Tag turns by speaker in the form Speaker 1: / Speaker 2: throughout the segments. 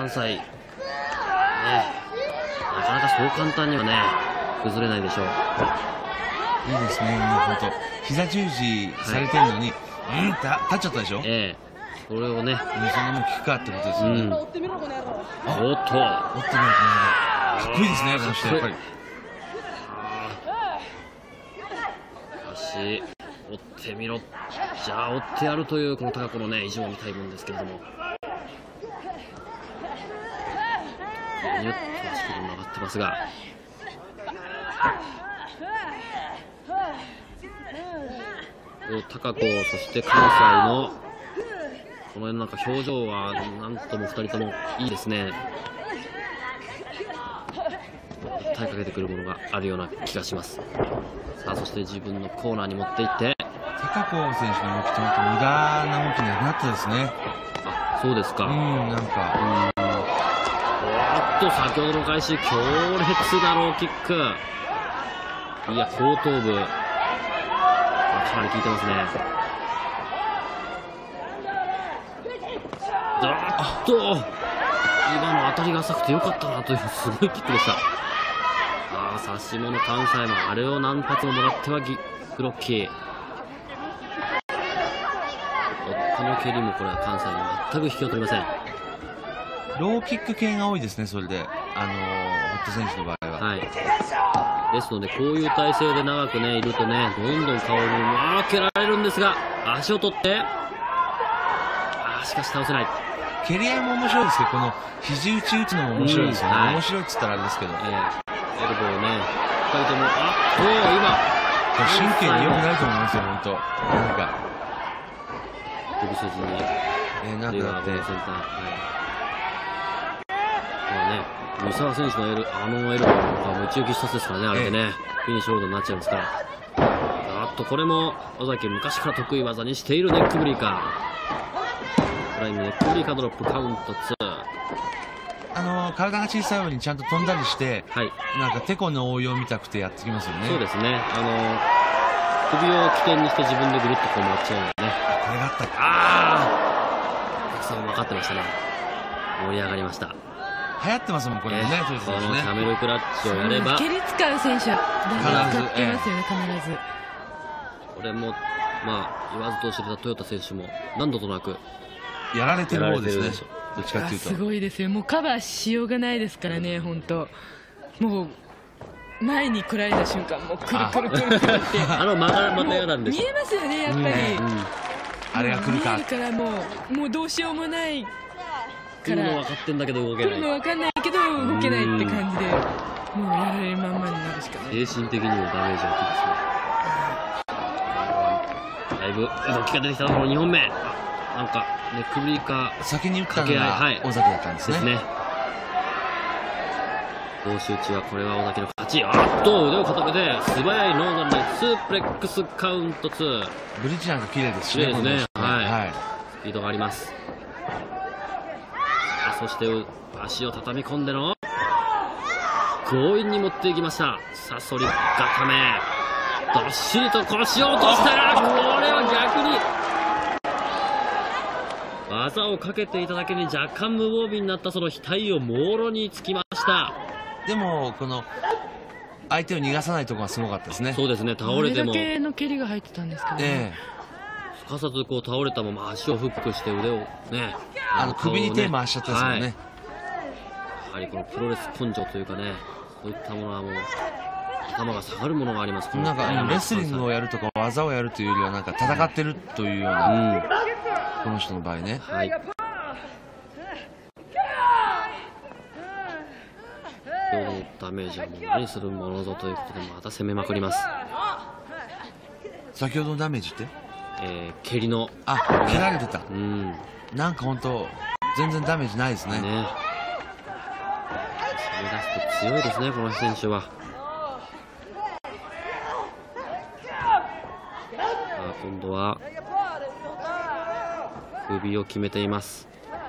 Speaker 1: 関西、ね、なかなかそう簡単にはね、崩れないでしょう。
Speaker 2: いいですね、本当。膝十字されてるのに、立っちゃったでしょ。
Speaker 1: それをね、
Speaker 2: そんなもん効くかってことですよね。
Speaker 1: おっと、
Speaker 2: 追ってみろ、この野郎。かっこいいですね、この人やっぱり。
Speaker 1: 足、追ってみろ。じゃあ追ってやるというこの高子のね、意地を見たいもんですけれども。ニュッと足首曲がってますが。高子、そして関西のこの辺なんか表情はなんとも2人ともいいですね。訴えかけてくるものがあるような気がします。さあ、そして自分のコーナーに持っていって、
Speaker 2: 高子選手の動きと無駄な動きなくなったですね。
Speaker 1: あ、そうですか。
Speaker 2: なんか
Speaker 1: おっと、先ほどの開始、強烈なローキック。いや、後頭部かなり効いてますね。今の当たりが浅くてよかったなというすごいキックでした。差し物関西もあれを何発ももらってはブロッキー。この蹴りもこれは関西に全く引きを取りません。
Speaker 2: ローキック系が多いですね、それで堀田選手の場合は。
Speaker 1: ですのでこういう体勢で長くねいるとね、どんどん顔に蹴られるんですが、足を取って、しかし倒せない。
Speaker 2: 蹴り合いも面白いですけど、この肘打ち打つのも面白いですよね。面白いっつったらあれですけど、エルボ
Speaker 1: ーね、2人とも今
Speaker 2: 神経に良くなると思いますよ、本当。なんか
Speaker 1: 首筋に
Speaker 2: なんかだって
Speaker 1: 三沢選手のエルボーが内浮き一つですからね、あれでね、フィニッシュホールドになっちゃいますから。これも尾崎昔から得意技にしているネックブリーカー。フライングネックブリーカードロップカウント2。
Speaker 2: 体が小さいようにちゃんと飛んだりして、なんかテコの応用見たくてやってきますよね。
Speaker 1: そうですね。首を起点にして自分でぐるっとこう回っちゃうのでね。
Speaker 2: これがあったか。
Speaker 1: たくさん分かってましたね。盛り上がりました。
Speaker 2: 流行ってますもん、これね。
Speaker 1: このキャメルクラッチをやれば。
Speaker 3: 蹴り使う選手は必ず使ってますよね、必ず。
Speaker 1: これも、言わずと知れた豊田選手も何度となく
Speaker 2: やられてる方ですね。どっちかっていうと。
Speaker 3: すごいですよ。もうカバーしようがないですからね、本当。もう前に来られた瞬間、もうくるくるくるくるって。
Speaker 1: またやなんです。
Speaker 3: 見えますよね、やっぱり。
Speaker 2: あれが来るか。
Speaker 3: 見えるからもうどうしようもない。
Speaker 1: 来るの分かってんだけど動けない。
Speaker 3: 来るの分かんないけど動けないって感じで、もうやられるまんまになるしかない。
Speaker 1: 精神的にもダメージが大きいですね。だいぶ動きが出てきたところ2本目。なんかネックブリーカー
Speaker 2: 先に打ったのが尾崎だったんですね。
Speaker 1: 同士打ちはこれは尾崎の勝ち。腕を固めて素早いノーザンでスープレックスカウント2。
Speaker 2: ブリッジなんか綺麗ですし
Speaker 1: ね。スピードがあります。そして足を畳み込んでの強引に持っていきました。サソリ固め、どっしりと腰を落としたが、これは逆に技をかけていただけに若干無防備になったその額をもろにつきました。
Speaker 2: でもこの相手を逃がさないところがすごかったですね。
Speaker 1: そうですね。倒れても
Speaker 3: これだけの蹴りが入ってたんですけどね。
Speaker 1: すかさずこう倒れたまま足をフックして腕をね、
Speaker 2: 首に手回しちゃったんですよね。や
Speaker 1: はりこのプロレス根性というかね、そういったものはもう頭が下がるものがあります。
Speaker 2: なんかレスリングをやるとか技をやるというよりはなんか戦ってるというような、この人の場合ね。今日の
Speaker 1: ダメージはもう何するものぞということでまた攻めまくります。
Speaker 2: 先ほどのダメージって
Speaker 1: 蹴りの
Speaker 2: 蹴られてた。なんか本当全然ダメージないですね。攻め
Speaker 1: 出すと強いですね、この選手は。今度は首を決めています。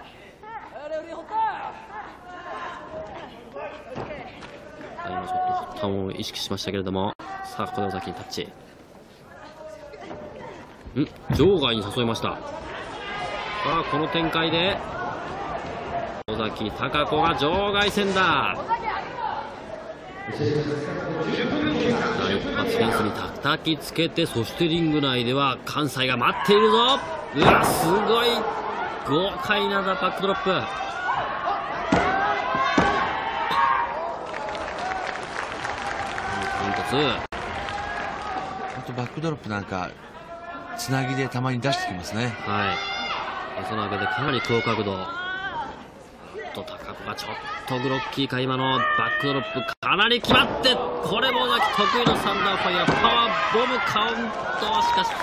Speaker 1: 今ちょっと負担を意識しましたけれども、さあここで尾崎にタッチ。場外に誘いました。さあこの展開で尾崎貴子が場外戦だ。一発フェンスに叩きつけて、そしてリング内では関西が待っているぞ。うわ、すごい豪快なバックドロップ。
Speaker 2: あとバックドロップなんかつなぎでたまに出してきますね。
Speaker 1: はい、そのわけでかなり高角度と、高子がちょっとグロッキーか。今のバックドロップかなり決まって、これも尾崎得意のサンダーファイヤー、パワーボムカウント。しかし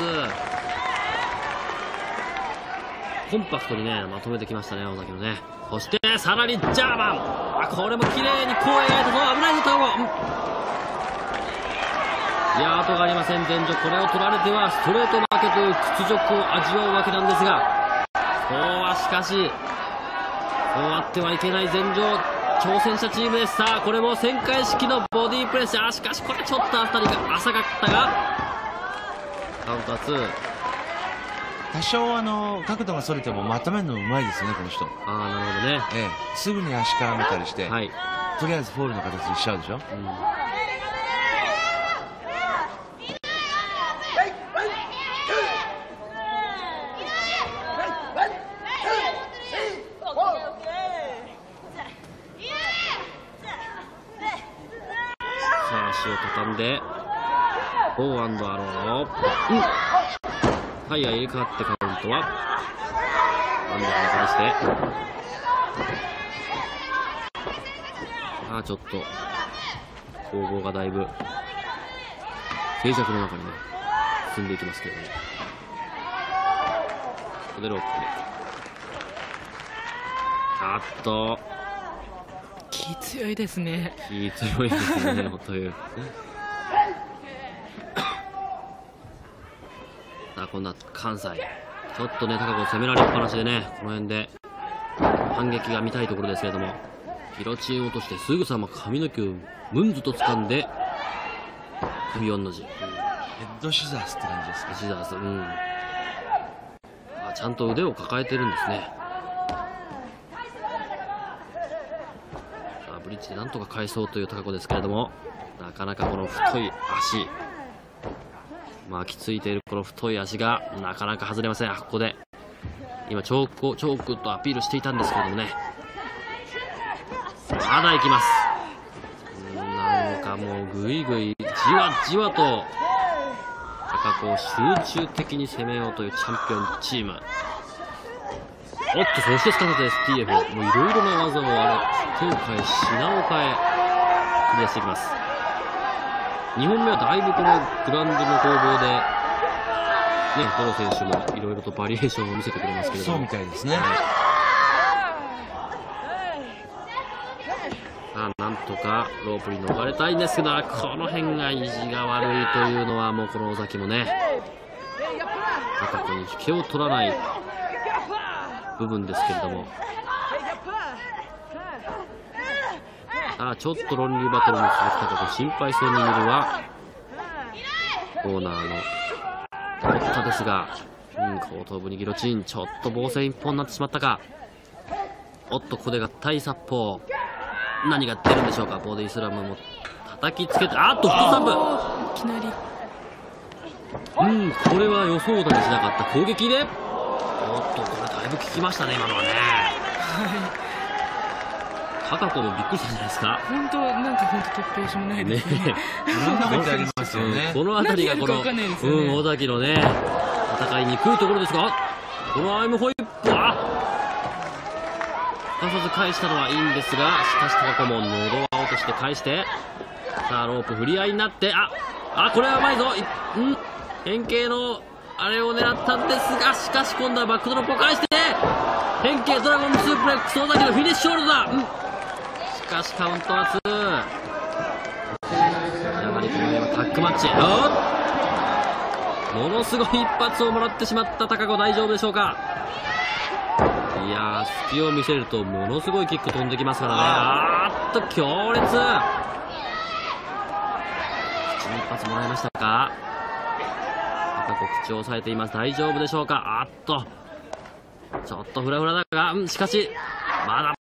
Speaker 1: コンパクトにねまとめてきましたね、尾崎のね。そしてさらにジャーマン、これも綺麗にこう描いたぞ。危ないぞ、タコ。いや、後がありません、前女。これを取られてはストレート負けという屈辱を味わうわけなんですが、今日はしかしそうあってはいけない前女挑戦者チームです。さあ、これも旋回式のボディープレス。しかしこれちょっと当たりが浅かったが、カウントは2。
Speaker 2: 多少角度がそれてもまとめるのうまいですね、この人。
Speaker 1: なるほどね。
Speaker 2: すぐに足絡めたりして、
Speaker 1: はい、
Speaker 2: とりあえずフォールの形にしちゃうでしょ。
Speaker 1: 足を畳んでフォーアンドアロー、タイヤ入れ替わってカウントはアンダーに対して、ちょっと攻防がだいぶ静寂の中にね進んでいきますけどね。ここでロープで
Speaker 3: 気強いですね。
Speaker 1: 気強いですねという今度は関西、ちょっとね高子攻められっぱなしでね、この辺で反撃が見たいところですけれども、ギロチンを落としてすぐさま髪の毛をムンズと掴んで首4の字、
Speaker 2: ヘッドシザースって感じですか。
Speaker 1: シザース、ちゃんと腕を抱えてるんですね。ブリッジでなんとか返そうという高子ですけれども、なかなかこの太い足、巻きついているこの太い足がなかなか外れません。ここで今チョークとアピールしていたんですけれどもね、まだ行きます。なんかもうぐいぐいじわじわと高子を集中的に攻めようというチャンピオンチーム。そしてすかさず STF、もういろいろな技を手を変え品を変えクリアしていきます。2本目はだいぶこのグラウンドの攻防でどの選手もいろいろとバリエーションを見せてくれますけれども、
Speaker 2: そうみたいですね。
Speaker 1: なんとかロープに逃れたいんですが、この辺が意地が悪いというのはもうこの尾崎もね、高子に引けを取らない部分ですけれども、ちょっとロンリーバトルに続く高子心配そうに見るはコーナーの堀田ですが、後頭部にギロチン、ちょっと防戦一本になってしまったか。ここで合体殺法、何が出るんでしょうか。ボディスラムも叩きつけて、フットサンプ、
Speaker 3: いきなり
Speaker 1: これは予想だにしなかった攻撃で、これだいぶ効きましたね、今のはね。高子もびっくりしたんじゃないですか。
Speaker 3: 本当なんか突拍子もないですね。
Speaker 1: この辺りがこの尾崎のね戦いにくいところですが、このアイムホイップはすかさず返したのはいいんですが、しかし高子も喉輪落として返して、さあロープ振り合いになって、これはうまいぞ。変形のあれを狙ったんですが、しかし今度はバックドロップを返して変形ドラゴンスープレックス尾崎のフィニッシュホールドだ。しかしカウントは2。やはりこの辺はタッグマッチ、ものすごい一発をもらってしまった高子、大丈夫でしょうか。いやー、隙を見せるとものすごいキック飛んできますからね。強烈、一発もらいましたか。高子口を押さえています。大丈夫でしょうか。ちょっとフラフラだが、しかしまだ